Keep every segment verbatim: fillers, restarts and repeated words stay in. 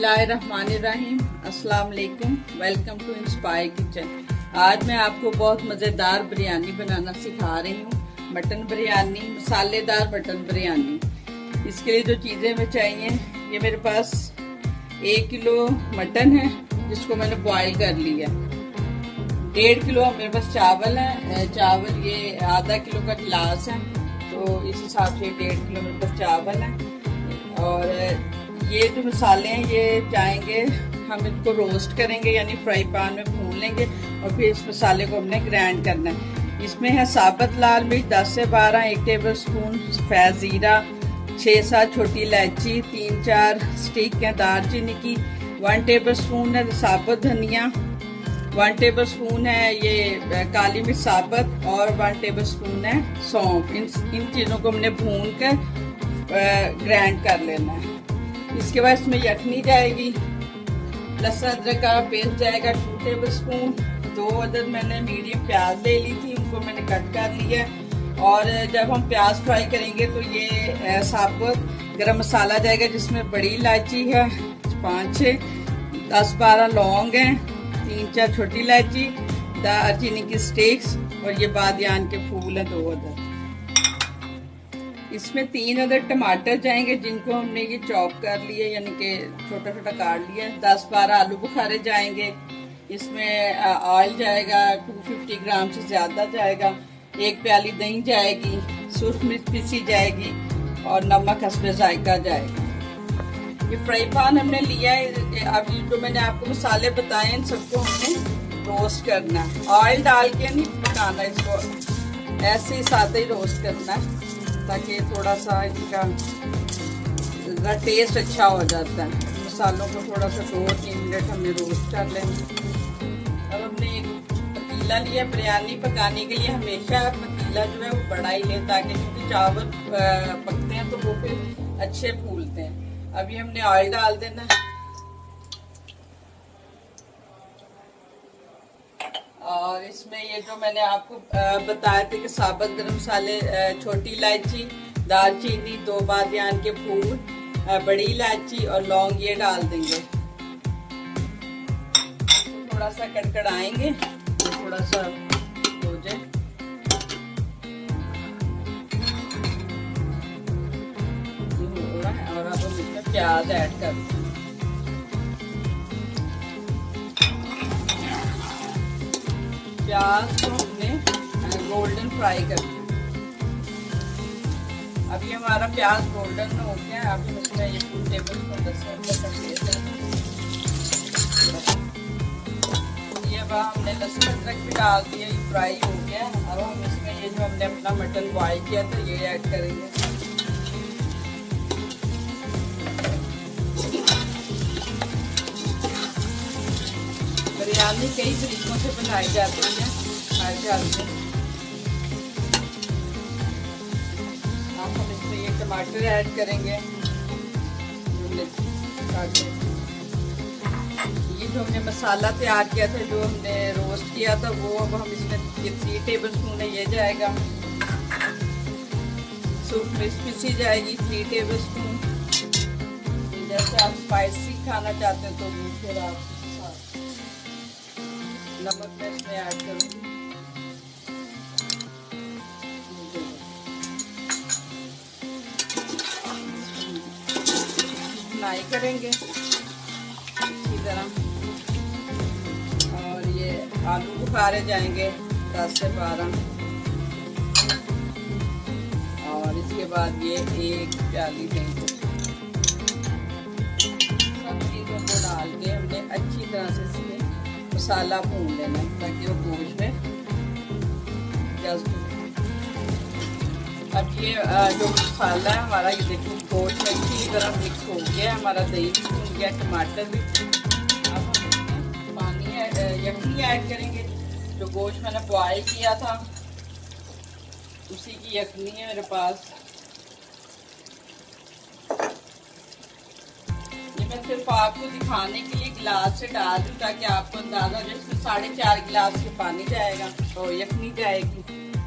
बिस्मिल्लाहिर्रहमानिर्रहीम, अस्सलाम वालेकुम। Welcome to inspire kitchen. आज मैं आपको बहुत मज़ेदार बिरयानी बनाना सिखा रही हूँ। मटन बिरयानी, मसालेदार मटन बिरयानी। इसके लिए जो चीज़ें हमें चाहिए, ये मेरे पास एक किलो मटन है जिसको मैंने बॉईल कर लिया। डेढ़ किलो मेरे पास चावल है। चावल ये आधा किलो का गिलास है, तो इस हिसाब से डेढ़ किलो मेरे पास चावल है। और ये जो मसाले हैं ये चाहेंगे हम इनको रोस्ट करेंगे, यानी फ्राई पैन में भून लेंगे और फिर इस मसाले को हमने ग्राइंड करना है। इसमें है साबुत लाल मिर्च दस से बारह, एक टेबल स्पून सफ़ेद ज़ीरा, छः सात छोटी इलायची, तीन चार स्टिक है दालचीनी की, वन टेबल स्पून है साबुत धनिया, वन टेबल स्पून है ये काली मिर्च साबुत और वन टेबल स्पून है सौंफ। इन इन चीज़ों को हमने भून कर ग्राइंड कर लेना है। इसके बाद इसमें यखनी जाएगी, लहसुन अदरक का पेस्ट जाएगा टू टेबल स्पून, दो अदद मैंने मीडियम प्याज ले ली थी, उनको मैंने कट कर लिया। और जब हम प्याज फ्राई करेंगे तो ये साबुत गरम मसाला जाएगा, जिसमें बड़ी इलायची है पाँच छः, दस बारह लौंग हैं, तीन चार छोटी इलायची, दालचीनी की स्टिक्स और ये बादियान के फूल हैं दो अदद। इसमें तीन अदर टमाटर जाएंगे जिनको हमने ये चॉप कर लिए, यानी कि छोटा छोटा काट लिया। दस बारह आलू बुखारे जाएंगे। इसमें ऑयल जाएगा दो सौ पचास ग्राम से ज़्यादा जाएगा। एक प्याली दही जाएगी, सुर्ख मिर्च पीसी जाएगी और नमक हस्बे जायका जाएगा। ये फ्राई पैन हमने लिया है। अब जो मैंने आपको मसाले बताए इन सबको हमने रोस्ट करना है। ऑयल डाल के नहीं पकाना, इसको ऐसे ही सादा ही रोस्ट करना है ताकि थोड़ा सा इनका टेस्ट अच्छा हो जाता है। मसालों को थोड़ा सा दो तीन मिनट हमने रोस्ट कर लेंगे। अब हमने एक पतीला लिया बिरयानी पकाने के लिए। हमेशा पतीला जो है वो बड़ा ही लें, ताकि क्योंकि चावल पकते हैं तो वो फिर अच्छे फूलते हैं। अभी हमने ऑयल डाल देना है और इसमें ये जो मैंने आपको बताया थे कि साबुत गरम मसाले, छोटी इलायची, दालचीनी, दो बादियान के फूल, बड़ी इलायची और लौंग ये डाल देंगे। थोड़ा सा कड़कड़ाएंगे, थोड़ा सा हो जाए। हो रहा है और अब हम इसमें प्याज ऐड कर देंगे। प्याज को हमने गोल्डन फ्राई कर दिया। अभी हमारा प्याज गोल्डन हो गया है। अभी इसमें ये टू टेबल स्पून लहसुन का पेस्ट है, ये अब हमने लहसुन अदरक भी डाल दिया, ये फ्राई हो गया। अब हम इसमें ये जो हमने अपना मटन बॉईल किया था ये ऐड करेंगे। बिरयानी कई तरीकों से बनाई जाती है हर घर में। अब हम इसमें ये टमाटर ऐड करेंगे। ये जो हमने मसाला तैयार किया था, जो हमने रोस्ट किया था, वो अब हम इसमें ये थ्री टेबल स्पून है ये जाएगा। सूप मिर्च पीसी जाएगी थ्री टेबल स्पून। जैसे आप स्पाइसी खाना चाहते हैं तो वो फिर आप नमक मैं इसमें ऐड करूँगी। फ्राई करेंगे इसी तरह। और ये आलू बुखारे जाएंगे दस से बारह। और इसके बाद ये एक प्याली देंगे। सब चीज़ों को डाल के हमने अच्छी तरह से इसमें मसाला भून लेना ताकि वो गोश्त में जज्ब। अब ये जो मसाला है हमारा, ये देखो गोश्त में अच्छी तरह मिक्स हो गया, हमारा दही भी भून गया, टमाटर भी। अब हम इसमें पानी यखनी ऐड करेंगे। जो गोश्त मैंने बॉयल किया था उसी की यखनी है मेरे पास। मैं सिर्फ आपको दिखाने के लिए गिलास से डाल दूं ताकि आपको अंदाजा हो जाए। इसमें साढ़े चार गिलास के पानी जाएगा और यखनी जाएगी।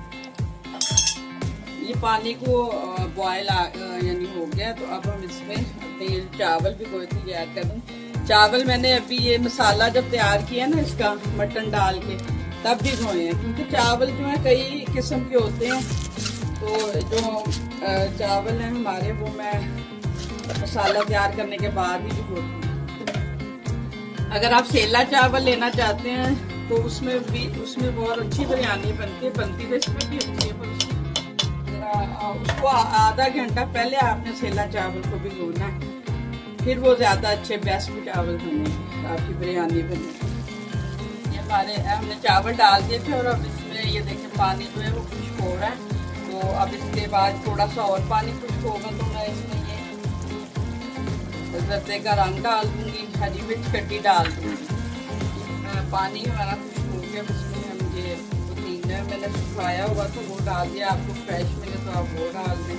ये पानी को बॉयल यानी हो गया, तो अब हम इसमें अपने चावल भिगोए थे ऐड कर दूँ। चावल मैंने अभी ये मसाला जब तैयार किया ना इसका मटन डाल के तब भी धोए हैं, क्योंकि चावल जो है कई किस्म के होते हैं। तो जो चावल हैं हमारे वो मैं मसाला तैयार करने के बाद ही भिगोती हूँ। अगर आप सेला चावल लेना चाहते हैं तो उसमें भी उसमें बहुत अच्छी बिरयानी बनती है बनती है इसमें भी अच्छी है, पर उसको आधा घंटा पहले आपने सेला चावल को भिगोना है, फिर वो ज़्यादा अच्छे बेस्ट चावल बनेंगे, आपकी बिरयानी बनेगी। ये हमारे हमने चावल डाल दिए थे और अब इसमें ये देखें पानी जो है वो खुश्क हो रहा है। तो अब इसके बाद थोड़ा सा और पानी खुश्क होगा तो मैं इसमें ये जर्दे का रंग डाल दूँगी, हरी मिर्च कटी डाल दूँगी। पानी हमारा खुश्क हो गया, उसमें हम ये पुदीना मैंने सुखाया हुआ तो वो डाल दिया, आपको फ्रेश मिले तो आप वो डाल दें।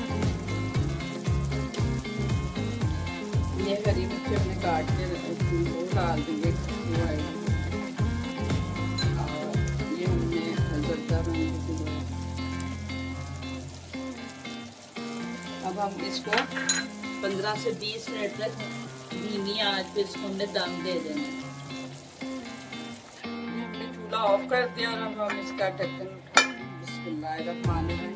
ये हरी मिर्च हमने काट के वो डाल देंगे और ये हमने जर्दा रंग। अब हम इसको पंद्रह से बीस मिनट तक धीमी आंच पे इसको हमने दम दे देना। हमने चूल्हा ऑफ कर दिया और अब हम इसका ढक्कन उठा बिस्मिल्लाहिर्रहमानिर्रहीम।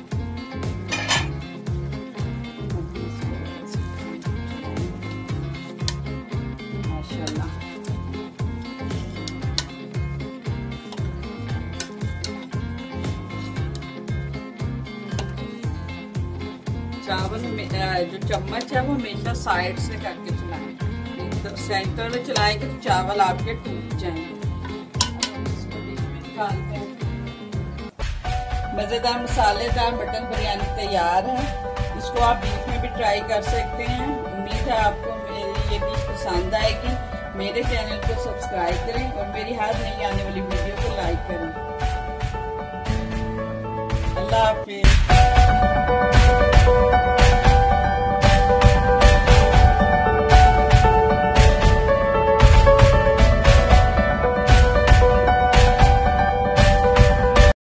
चावल में जो चम्मच है वो हमेशा साइड से करके चलाएं, तो सेंटर में चलाएंगे तो चावल आपके टूट जाएंगे। मज़ेदार मसालेदार मटन बिरयानी तैयार है। इसको आप बीफ में भी ट्राई कर सकते हैं। उम्मीद है आपको मेरी ये डिश पसंद आएगी। मेरे चैनल को सब्सक्राइब करें और मेरी हर नई आने वाली वीडियो को लाइक करें। अल्लाह हाफिज़।